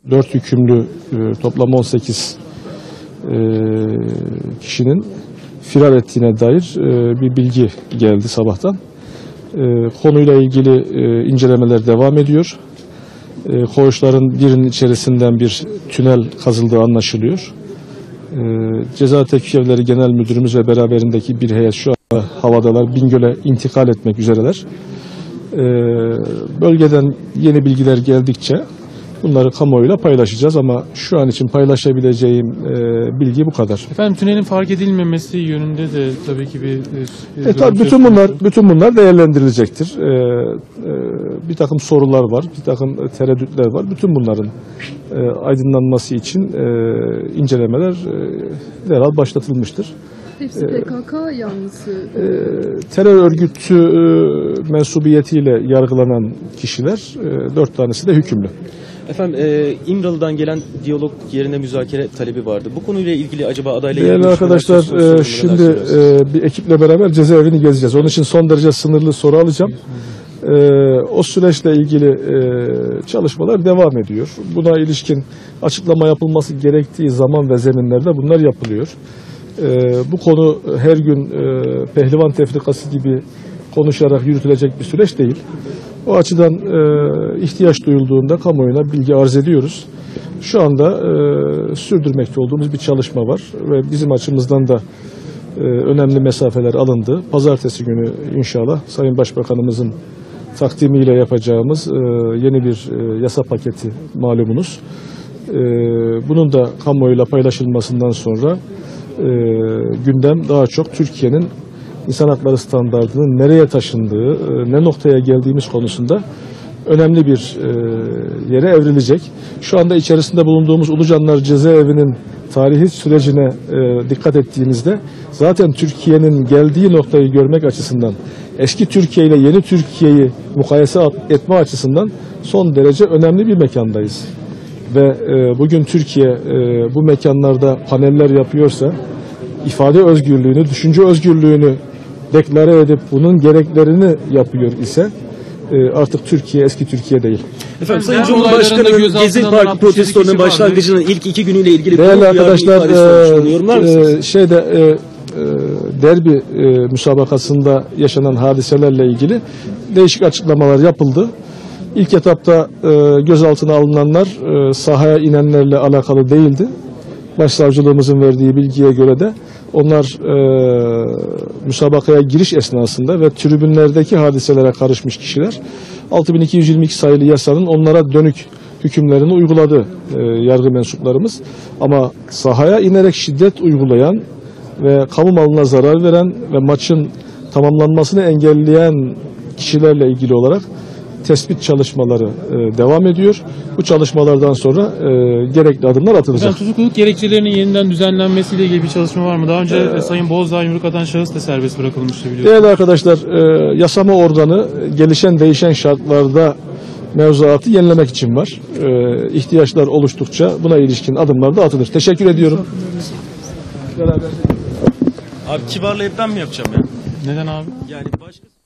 4 hükümlü toplam 18 kişinin firar ettiğine dair bir bilgi geldi sabahtan. Konuyla ilgili incelemeler devam ediyor. Koğuşların birinin içerisinden bir tünel kazıldığı anlaşılıyor. Ceza Tetkik Evleri Genel Müdürümüz ve beraberindeki bir heyet şu anda havadalar. Bingöl'e intikal etmek üzereler. Bölgeden yeni bilgiler geldikçe bunları kamuoyuyla paylaşacağız ama şu an için paylaşabileceğim bilgi bu kadar. Efendim, tünelin fark edilmemesi yönünde de tabii ki bir tabii bütün bunlar değerlendirilecektir. Bir takım sorular var, bir takım tereddütler var. Bütün bunların aydınlanması için incelemeler derhal başlatılmıştır. Hepsi PKK yanlısı. Terör örgütü mensubiyetiyle yargılanan kişiler 4 tanesi de hükümlü. Efendim, İmralı'dan gelen diyalog yerine müzakere talebi vardı. Bu konuyla ilgili acaba adayla ilgili... Değerli arkadaşlar, şimdi bir ekiple beraber cezaevini gezeceğiz. Onun için son derece sınırlı soru alacağım. O süreçle ilgili çalışmalar devam ediyor. Buna ilişkin açıklama yapılması gerektiği zaman ve zeminlerde bunlar yapılıyor. Bu konu her gün pehlivan tefrikası gibi konuşarak yürütülecek bir süreç değil. O açıdan ihtiyaç duyulduğunda kamuoyuna bilgi arz ediyoruz. Şu anda sürdürmekte olduğumuz bir çalışma var ve bizim açımızdan da önemli mesafeler alındı. Pazartesi günü inşallah Sayın Başbakanımızın takdimiyle yapacağımız yeni bir yasa paketi malumunuz. Bunun da kamuoyuyla paylaşılmasından sonra gündem daha çok Türkiye'nin İnsan hakları standartının nereye taşındığı, ne noktaya geldiğimiz konusunda önemli bir yere evrilecek. Şu anda içerisinde bulunduğumuz Ulucanlar Cezaevi'nin tarihi sürecine dikkat ettiğimizde zaten Türkiye'nin geldiği noktayı görmek açısından, eski Türkiye ile yeni Türkiye'yi mukayese etme açısından son derece önemli bir mekandayız. Ve bugün Türkiye bu mekanlarda paneller yapıyorsa, ifade özgürlüğünü, düşünce özgürlüğünü deklare edip bunun gereklerini yapıyor ise artık Türkiye eski Türkiye değil. Efendim, Sayın Cumhurbaşkanı'nın Gezi Parkı protestolarının başlangıcının ilk 2 günüyle ilgili... Değerli arkadaşlar, derbi müsabakasında yaşanan hadiselerle ilgili değişik açıklamalar yapıldı. İlk etapta gözaltına alınanlar sahaya inenlerle alakalı değildi. Başsavcılığımızın verdiği bilgiye göre de onlar müsabakaya giriş esnasında ve tribünlerdeki hadiselere karışmış kişiler. 6222 sayılı yasanın onlara dönük hükümlerini uyguladı yargı mensuplarımız. Ama sahaya inerek şiddet uygulayan ve kamu malına zarar veren ve maçın tamamlanmasını engelleyen kişilerle ilgili olarak tespit çalışmaları devam ediyor. Bu çalışmalardan sonra gerekli adımlar atılacak. Tutukluluk gerekçelerinin yeniden düzenlenmesiyle ilgili bir çalışma var mı? Daha önce Sayın Bozdağ yumruk atan şahıs da serbest bırakılmıştı, biliyorsunuz. Değerli arkadaşlar, yasama organı gelişen değişen şartlarda mevzuatı yenilemek için var. İhtiyaçlar oluştukça buna ilişkin adımlar da atılır. Teşekkür ediyorum. Abi, kibarlayıp ben mi yapacağım ya? Neden abi? Yani başka...